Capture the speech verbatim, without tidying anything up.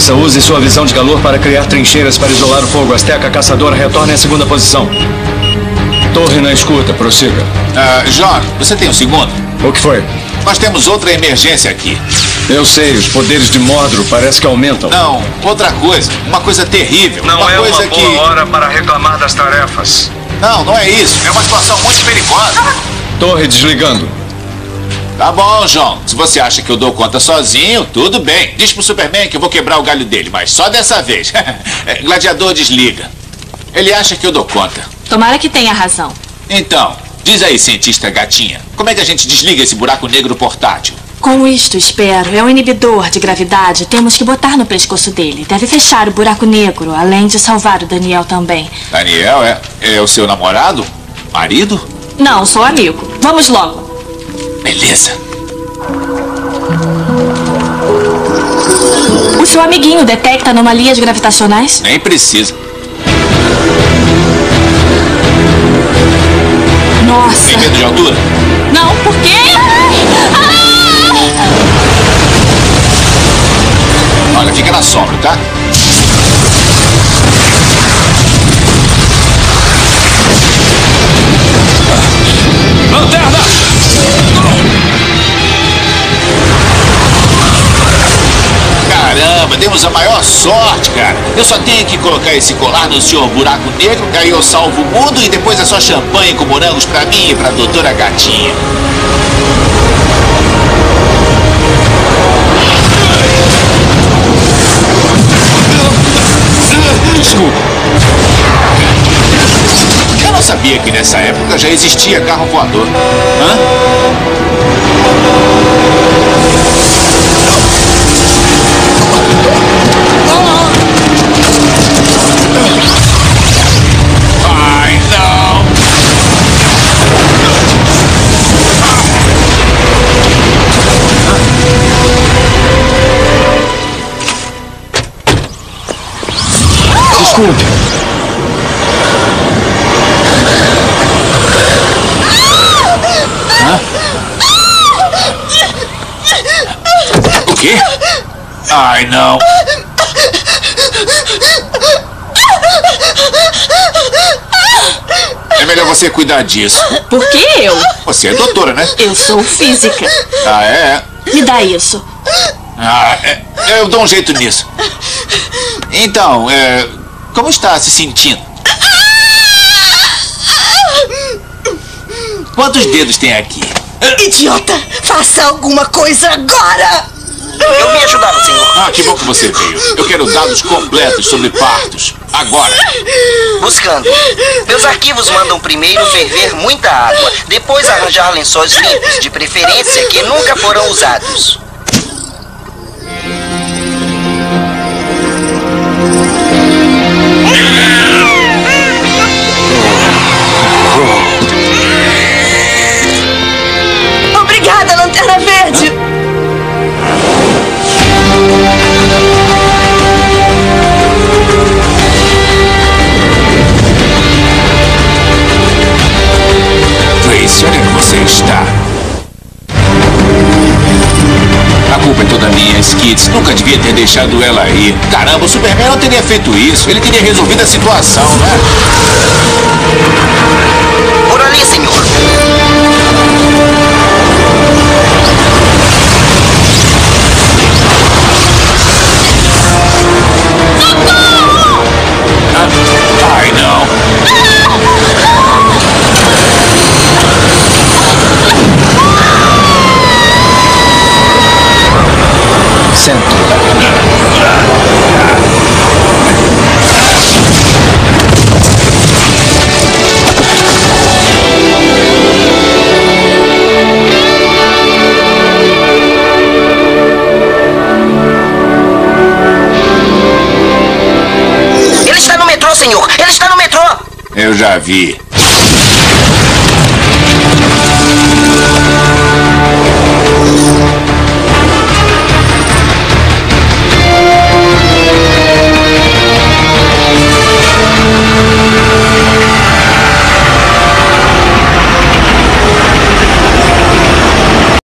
Força, use sua visão de calor para criar trincheiras para isolar o fogo. Azteca caçadora, retorne à segunda posição. Torre na escuta, prossiga. Ah, John, você tem um segundo? O que foi? Nós temos outra emergência aqui. Eu sei, os poderes de Mordor parece que aumentam. Não, outra coisa. Uma coisa terrível. Não uma é coisa uma boa que... hora para reclamar das tarefas. Não, não é isso. É uma situação muito perigosa. Torre desligando. Tá bom, John. Se você acha que eu dou conta sozinho, tudo bem. Diz pro Superman que eu vou quebrar o galho dele, mas só dessa vez. Gladiador desliga. Ele acha que eu dou conta. Tomara que tenha razão. Então, diz aí, cientista gatinha, como é que a gente desliga esse buraco negro portátil? Com isto, espero. É um inibidor de gravidade. Temos que botar no pescoço dele. Deve fechar o buraco negro, além de salvar o Daniel também. Daniel é, é o seu namorado? Marido? Não, sou amigo. Vamos logo. Beleza. O seu amiguinho detecta anomalias gravitacionais? Nem precisa. Nossa. Tem medo de altura? Não, por quê? Olha, fica na sombra, tá? Lanterna! Caramba, demos a maior sorte, cara. Eu só tenho que colocar esse colar no senhor Buraco Negro, que aí eu salvo o mundo e depois é só champanhe com morangos pra mim e pra doutora Gatinha. Desculpa. Eu não sabia que nessa época já existia carro voador. Hã? Ai, não! Desculpe. Hã? O quê? Ai, não. É melhor você cuidar disso. Por que eu? Você é doutora, né? Eu sou física. Ah, é? Me dá isso. Ah, é, eu dou um jeito nisso. Então, é, como está se sentindo? Quantos dedos tem aqui? Idiota! Faça alguma coisa agora! Eu me ajudava, senhor. Ah, que bom que você veio. Eu quero dados completos sobre partos. Agora. Buscando. Meus arquivos mandam primeiro ferver muita água, depois arranjar lençóis limpos, de preferência que nunca foram usados. Obrigada, Lanterna Verde! Tracy, onde é que você está? A culpa é toda minha, Skids. Nunca devia ter deixado ela aí. Caramba, o Superman não teria feito isso. Ele teria resolvido a situação, né? Por ali, senhor. Ah, ai, não. Centro. Ele está no metrô, senhor. Ele está no metrô. Eu já vi.